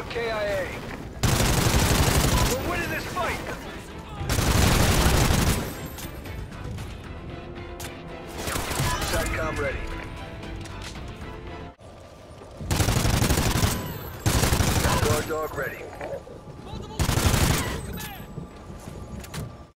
KIA. We're winning this fight! SATCOM ready. Guard dog ready.